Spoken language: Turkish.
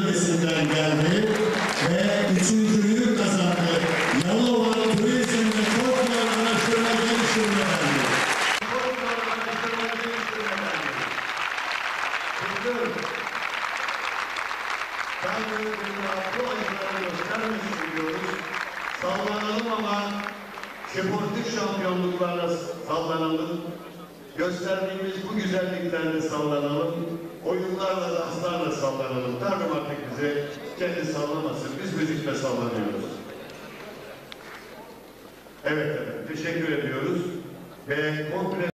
bölgesinden geldi ve üçüncülüğü kazandı. Yalova Turizm'de Folklor Araştırma Geliştirme Derneği. Bu acıları göstermek istiyoruz. Sallanalım ama sportif şampiyonluklarla sallanalım. Gösterdiğimiz bu güzelliklerle sallanalım. Oyunlarla, danslarla sallanalım. Tanrım artık bize kendi sallamasın. Biz müzikle sallanıyoruz. Evet, teşekkür ediyoruz. Ve komple